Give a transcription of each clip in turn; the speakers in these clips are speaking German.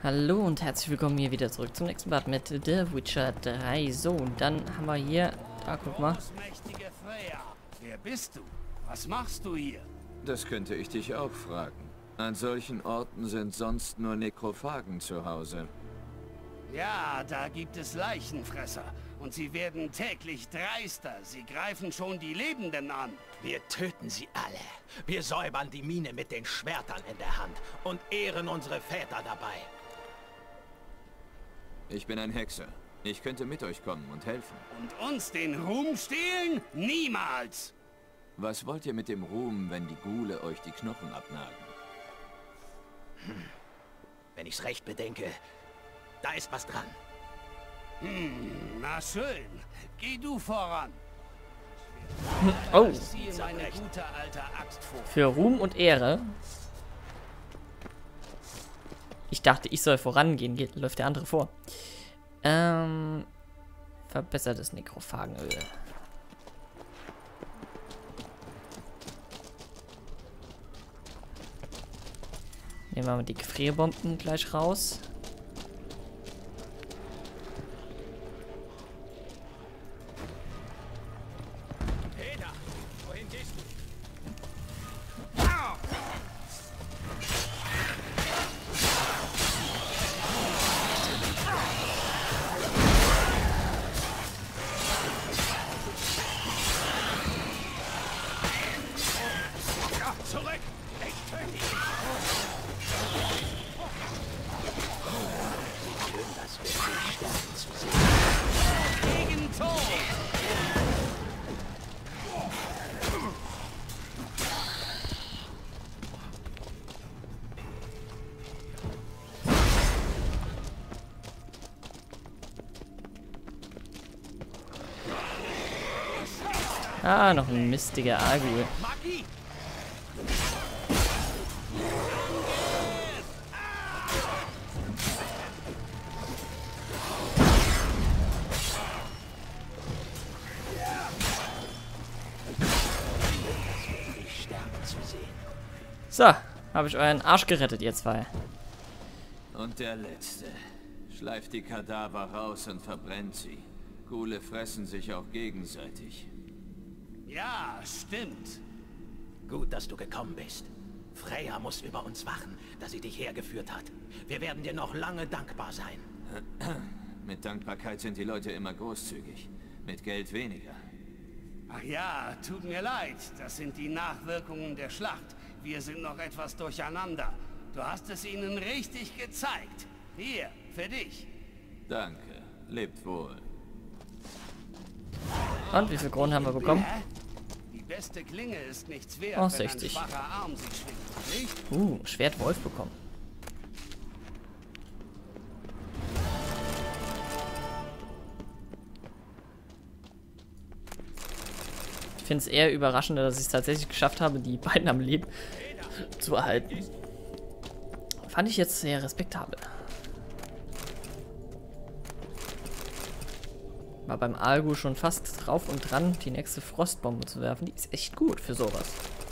Hallo und herzlich willkommen hier wieder zurück zum nächsten Part mit The Witcher 3. So, und dann haben wir hier, da guck mal. Großmächtige Freya, wer bist du? Was machst du hier? Das könnte ich dich auch fragen. An solchen Orten sind sonst nur Nekrophagen zu Hause. Ja, da gibt es Leichenfresser. Und sie werden täglich dreister. Sie greifen schon die Lebenden an. Wir töten sie alle. Wir säubern die Mine mit den Schwertern in der Hand und ehren unsere Väter dabei. Ich bin ein Hexer. Ich könnte mit euch kommen und helfen. Und uns den Ruhm stehlen? Niemals! Was wollt ihr mit dem Ruhm, wenn die Ghule euch die Knochen abnagen? Wenn ich's recht bedenke, da ist was dran. Na schön. Geh du voran. Oh, Ich ziehe meine gute alte Axt vor. für Ruhm und Ehre. Ich dachte, ich soll vorangehen, läuft der andere vor. Verbessertes Nekrophagenöl. Nehmen wir mal die Gefrierbomben gleich raus. Peter, wohin gehst du? Ja, zurück! Ich töte dich! Schön, dass wir dich sterben zu sehen. Gegen Tod! Ah, noch ein mistiger Argul. Magie! Dich sterben zu sehen. So, habe ich euren Arsch gerettet, ihr zwei. Und der Letzte. Schleift die Kadaver raus und verbrennt sie. Ghule fressen sich auch gegenseitig. Ja, stimmt. Gut, dass du gekommen bist. Freya muss über uns wachen, dass sie dich hergeführt hat. Wir werden dir noch lange dankbar sein. Mit Dankbarkeit sind die Leute immer großzügig. Mit Geld weniger. Ach ja, tut mir leid. Das sind die Nachwirkungen der Schlacht. Wir sind noch etwas durcheinander. Du hast es ihnen richtig gezeigt. Hier, für dich. Danke. Lebt wohl. Und wie viel Kronen haben wir bekommen? Hä? Die beste Klinge ist nichts wert, Oh, wenn 60. ein schwacher Arm sie schwingt, nicht? Schwert Wolf bekommen. Ich finde es eher überraschender, dass ich es tatsächlich geschafft habe, die beiden am Leben zu erhalten. Fand ich jetzt sehr respektabel. War beim Algu schon fast drauf und dran, die nächste Frostbombe zu werfen. Die ist echt gut für sowas.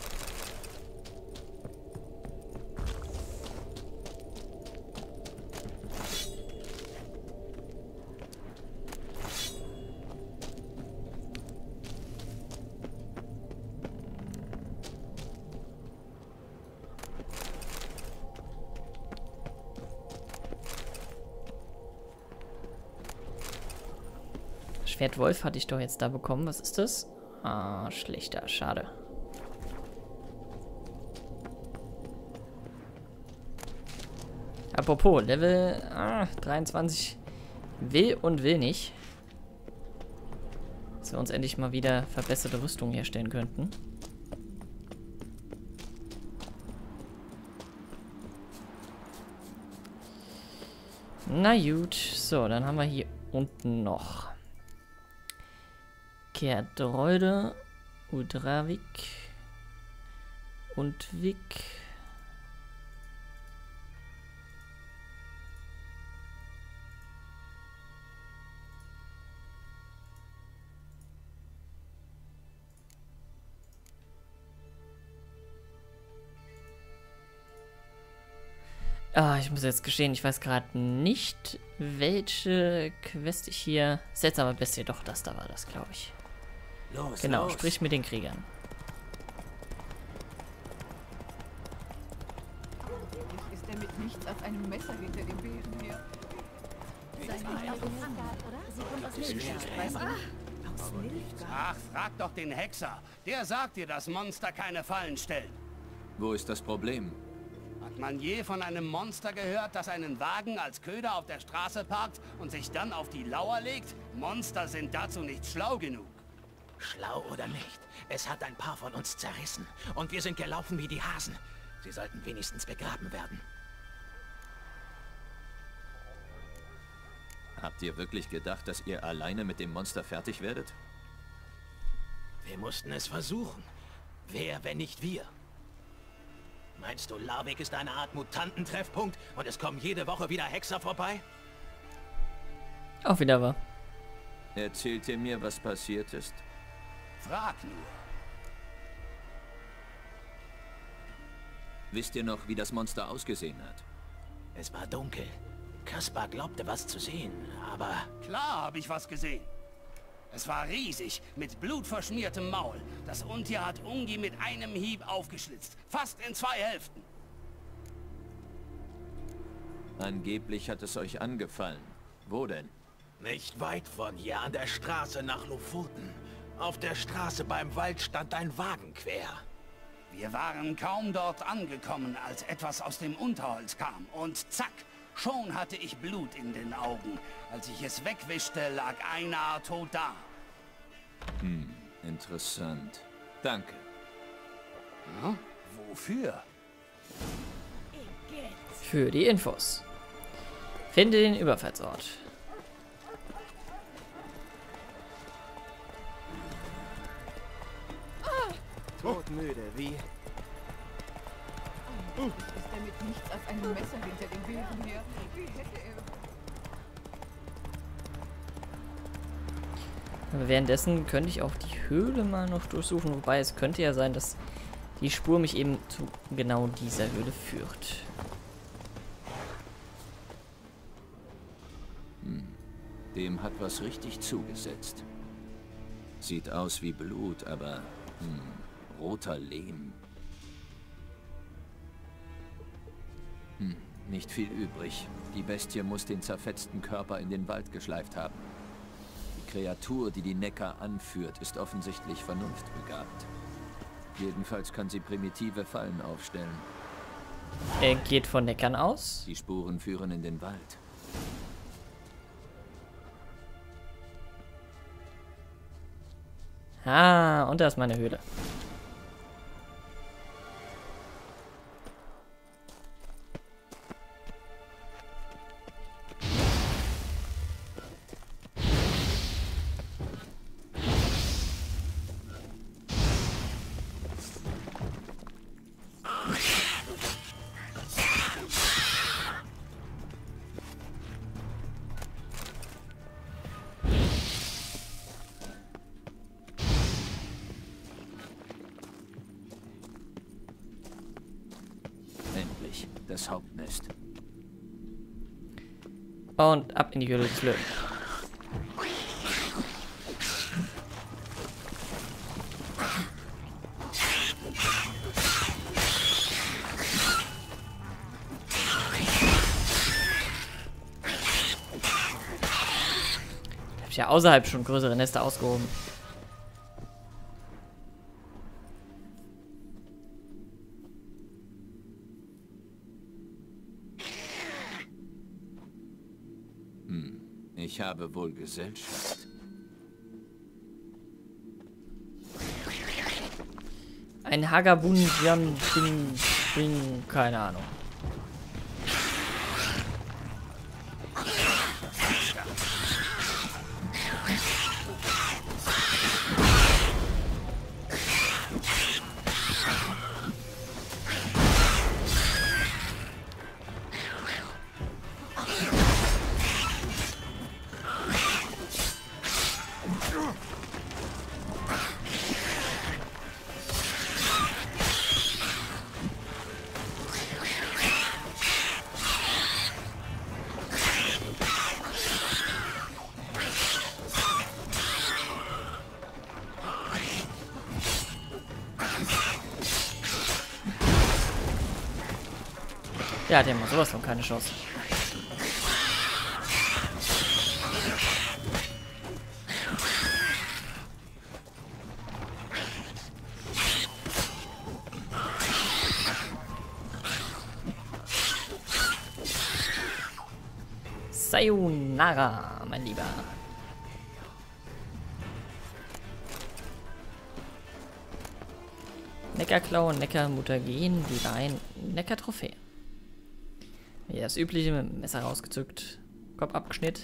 Schwert Wolf hatte ich doch jetzt da bekommen. Was ist das? Ah, schlechter. Schade. Apropos, Level 23 will und will nicht. Dass wir uns endlich mal wieder verbesserte Rüstung herstellen könnten. Na gut, so, dann haben wir hier unten noch Kerdreude, Udravik und Vik. Ah, ich muss jetzt gestehen, ich weiß gerade nicht, welche Quest ich hier... Seltsame Bestie, doch, das da war das, glaube ich. Los, Genau, los. sprich mit den Kriegern. Ist er mit nichts als einem Messer hinter dem Besen her? Ach, frag doch den Hexer. Der sagt dir, dass Monster keine Fallen stellen. Wo ist das Problem? Hat man je von einem Monster gehört, das einen Wagen als Köder auf der Straße parkt und sich dann auf die Lauer legt? Monster sind dazu nicht schlau genug. Schlau oder nicht, es hat ein paar von uns zerrissen. Und wir sind gelaufen wie die Hasen. Sie sollten wenigstens begraben werden. Habt ihr wirklich gedacht, dass ihr alleine mit dem Monster fertig werdet? Wir mussten es versuchen. Wer, wenn nicht wir? Meinst du, Larvik ist eine Art Mutantentreffpunkt und es kommen jede Woche wieder Hexer vorbei? Auch wieder wahr. Erzählt ihr mir, was passiert ist? Frag nur. Wisst ihr noch, wie das Monster ausgesehen hat? Es war dunkel. Kaspar glaubte, was zu sehen, aber... Klar habe ich was gesehen. Es war riesig, mit blutverschmiertem Maul. Das Untier hat Ungi mit einem Hieb aufgeschlitzt. Fast in 2 Hälften. Angeblich hat es euch angefallen. Wo denn? Nicht weit von hier an der Straße nach Lofoten. Auf der Straße beim Wald stand ein Wagen quer. Wir waren kaum dort angekommen, als etwas aus dem Unterholz kam. Und zack, schon hatte ich Blut in den Augen. Als ich es wegwischte, lag einer tot da. Interessant. Danke. Hm? Wofür? Für die Infos. Finde den Überfallsort. Todmüde, wie? Ist er mit nichts als einem Messer hinter dem Besen her? Wie hätte er... Aber währenddessen könnte ich auch die Höhle mal noch durchsuchen, wobei es könnte ja sein, dass die Spur mich eben zu genau dieser Höhle führt. Dem hat was richtig zugesetzt. Sieht aus wie Blut, aber roter Lehm. Nicht viel übrig. Die Bestie muss den zerfetzten Körper in den Wald geschleift haben. Die Kreatur, die die Neckar anführt, ist offensichtlich vernunftbegabt. Jedenfalls kann sie primitive Fallen aufstellen. Er geht von Neckern aus. Die Spuren führen in den Wald. Ah, und da ist meine Höhle. Endlich, das Hauptnest. Und ab in die Höhle des Löwen. Da hab ich ja außerhalb schon größere Nester ausgehoben. Ich habe wohl Gesellschaft. Ein Hagabun Jan Bing, keine Ahnung. Der hat ja mal sowas von keine Chance. Sayonara, mein Lieber. Neckarklaue, Neckarmutagen, Divine, Neckar-Trophäe. Ja, das übliche mit dem Messer rausgezückt. Kopf abgeschnitten.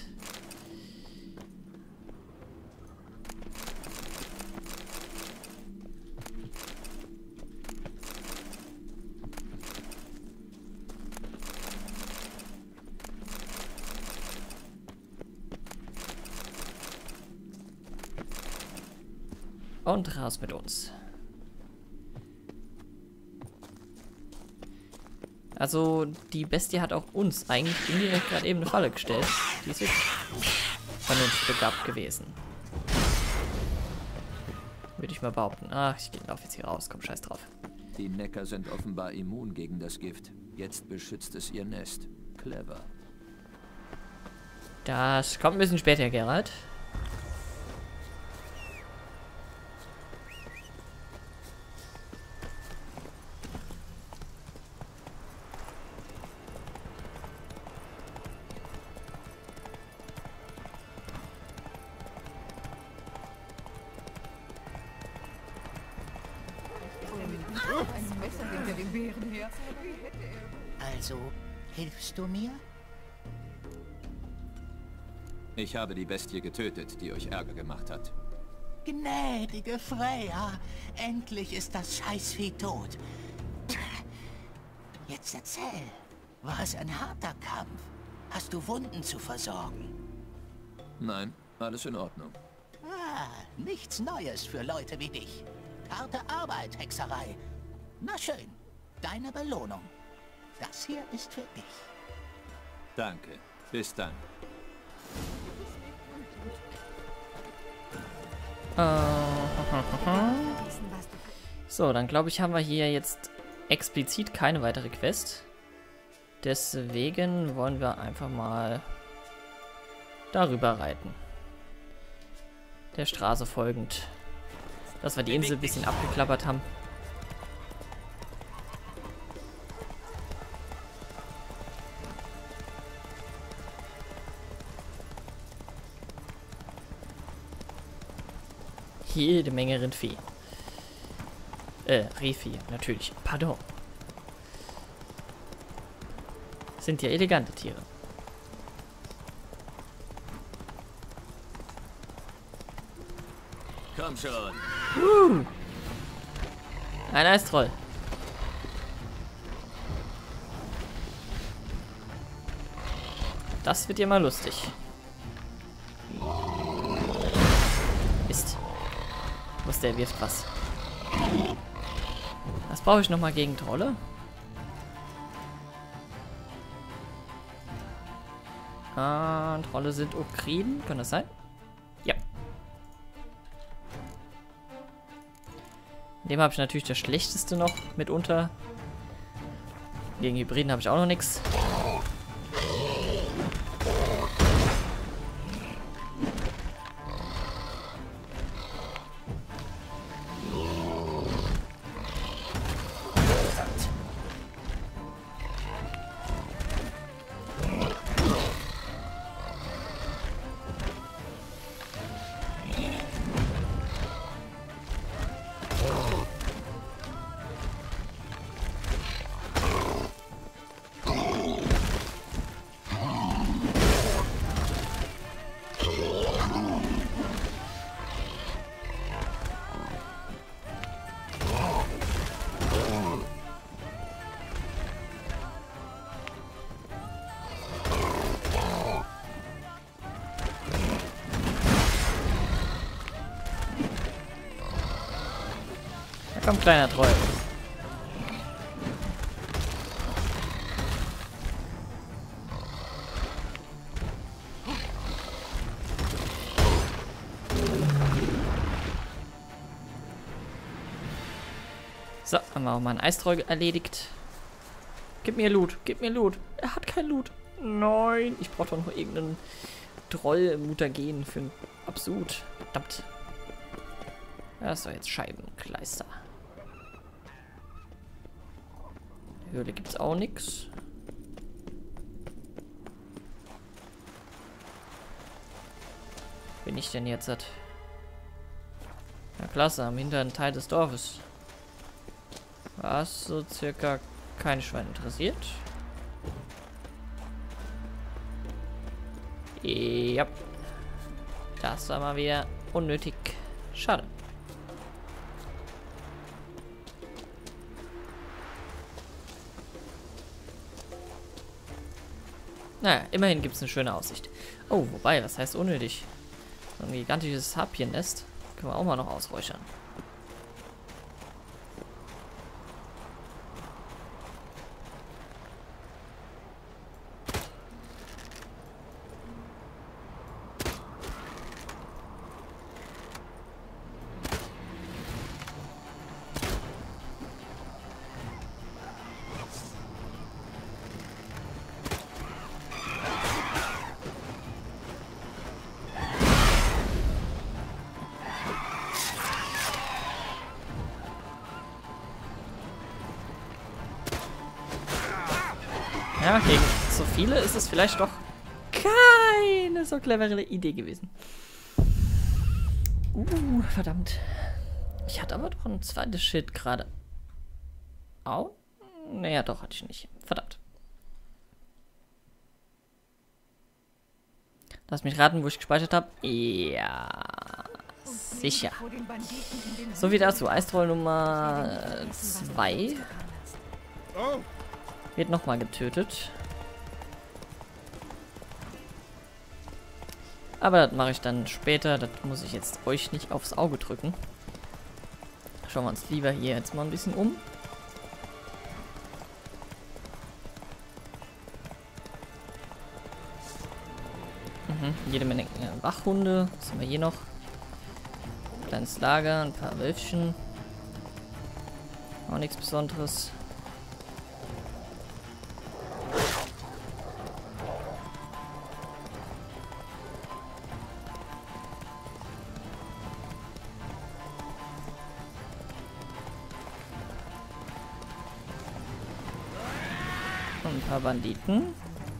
Und raus mit uns. Also, die Bestie hat auch uns eigentlich indirekt gerade eben eine Falle gestellt. Die ist wirklich vernunftbegabt gewesen. Würde ich mal behaupten. Ach, ich laufe jetzt hier raus. Komm, scheiß drauf. Die Neckar sind offenbar immun gegen das Gift. Jetzt beschützt es ihr Nest. Clever. Das kommt ein bisschen später, Geralt. Ein Messer hinter dem Bären her. Wie hätte er... Also, hilfst du mir? Ich habe die Bestie getötet, die euch Ärger gemacht hat. Gnädige Freya, endlich ist das Scheißvieh tot. Jetzt erzähl, war es ein harter Kampf? Hast du Wunden zu versorgen? Nein, alles in Ordnung. Ah, nichts Neues für Leute wie dich. Harte Arbeit, Hexerei. Na schön, deine Belohnung. Das hier ist für dich. Danke. Bis dann. So, dann glaube ich, haben wir hier jetzt explizit keine weitere Quest. Deswegen wollen wir einfach mal darüber reiten. Der Straße folgend. Dass wir die Insel ein bisschen abgeklappert haben. Jede Menge Rindvieh. Rehvieh, natürlich. Pardon. Sind ja elegante Tiere. Komm schon. Ein Eistroll. Das wird ja mal lustig. Mist. Der wirft was. Was brauche ich nochmal gegen Trolle? Trolle sind Okriden. Kann das sein? Ja. In dem habe ich natürlich das Schlechteste noch mitunter. Gegen Hybriden habe ich auch noch nichts. Komm, kleiner Troll. So, haben wir auch mal einen Eistroll erledigt. Gib mir Loot. Gib mir Loot. Er hat kein Loot. Nein. Ich brauche doch noch irgendeinen Troll-Mutagen für ein Absurd. Verdammt. Das soll jetzt Scheibenkleister. In der Höhle gibt es auch nichts. Bin ich denn jetzt? Na klasse, am hinteren Teil des Dorfes. Was so circa kein Schwein interessiert. Ja. Das war mal wieder unnötig. Schade. Naja, immerhin gibt es eine schöne Aussicht. Oh, wobei, was heißt unnötig? So ein gigantisches Harpiennest können wir auch mal noch ausräuchern. Ja, gegen so viele ist es vielleicht doch keine so clevere Idee gewesen. Verdammt. Ich hatte aber doch ein zweites Schild gerade. Au? Naja, doch, hatte ich nicht. Verdammt. Lass mich raten, wo ich gespeichert habe. Ja, sicher. So wie dazu. Eistroll Nummer 2. Wird nochmal getötet. Aber das mache ich dann später. Das muss ich jetzt euch nicht aufs Auge drücken. Schauen wir uns lieber hier jetzt mal ein bisschen um. Jede Menge Wachhunde. Was haben wir hier noch? Kleines Lager, ein paar Wölfchen. Auch nichts Besonderes. Ein paar Banditen.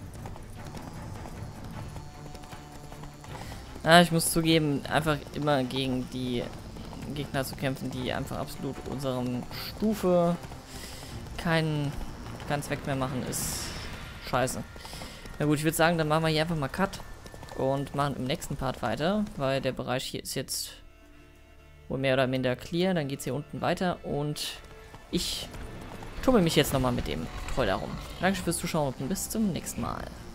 Ja, ich muss zugeben, einfach immer gegen die Gegner zu kämpfen, die einfach absolut unserem Stufe keinen Zweck mehr machen, ist scheiße. Na gut, ich würde sagen, dann machen wir hier einfach mal Cut und machen im nächsten Part weiter, weil der Bereich hier ist jetzt wohl mehr oder minder clear. Dann geht es hier unten weiter und ich tummel mich jetzt nochmal mit dem Troll herum. Danke fürs Zuschauen und bis zum nächsten Mal.